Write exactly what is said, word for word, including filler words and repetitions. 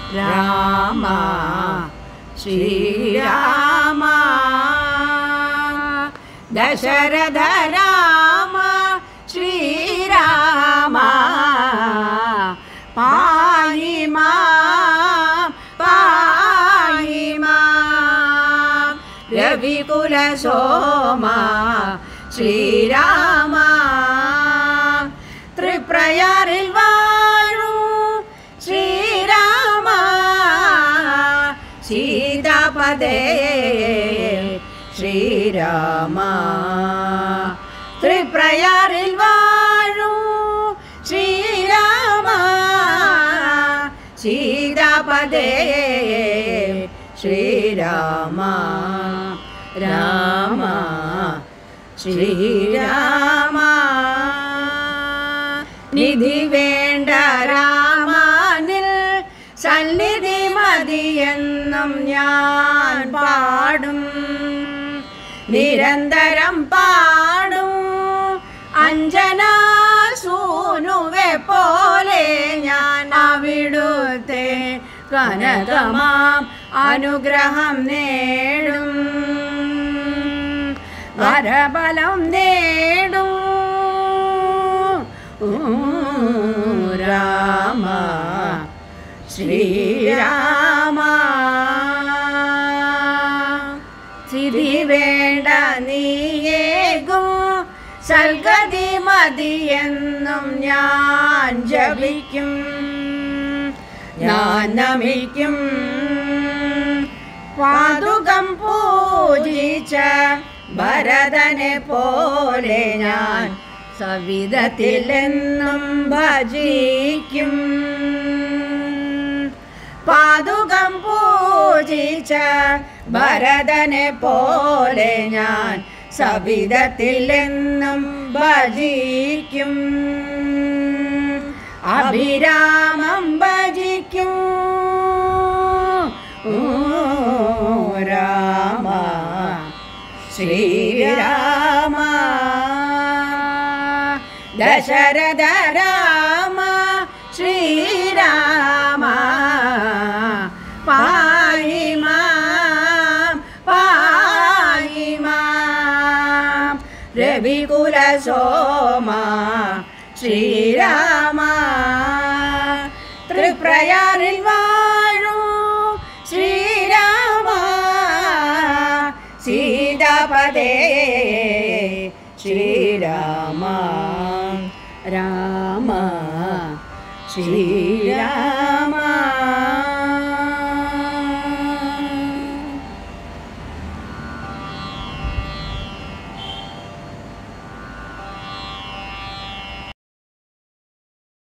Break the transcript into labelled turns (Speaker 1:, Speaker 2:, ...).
Speaker 1: രാമ ശ്രീരാമ ദശരഥ രാമ ശ്രീരാമ പാഹി മാം പാഹി മാം രവികുല സോമ ശ്രീരാമ തൃപ്രയാറിൽ വാഴൂ ശ്രീരാമ സീതാപദേ ശ്രീരാമ തൃപ്രയാറിൽ വാഴൂ ശ്രീരാമ സീതാപദേ ശ്രീരാമ രാമ ശ്രീരാമ നിധി വേണ്ട രാമനിൽ സന്നിധി മതിയെന്നും ഞാൻ പാടും നിരന്തരം പാടും അഞ്ജനാ സൂനുവെ പോലെ ഞാൻ അവിടുത്തെ കനകമാം അനുഗ്രഹം നേടും വരബലം നേടും രാമ ശ്രീരാമ സിദ്ധി വേണ്ട നീയേകും സൽഗതി മതിയെന്നും ഞാൻ ജപിക്കും ഞാൻ നമിക്കും പാതുകം പൂജിച്ച ഭരതനെ പോലെ ഞാൻ സവിധത്തിലെന്നും ഭജിക്കും പാതുകം പൂജിച്ച ഭരതനെ പോലെ ഞാൻ സവിധത്തിലെന്നും ഭജിക്കും അഭിരാമം ഭജിക്കും രാമ ശ്രീരാമ ദശരഥ രാമ ശ്രീരാമ പാഹി മാം പാഹി മാം രവികുല സോമ ശ്രീരാമ തൃപ്രയാറിൽ വാഴൂ ശ്രീരാമ സീതാപദേ ശ്രീരാമ രാമ ശ്രീ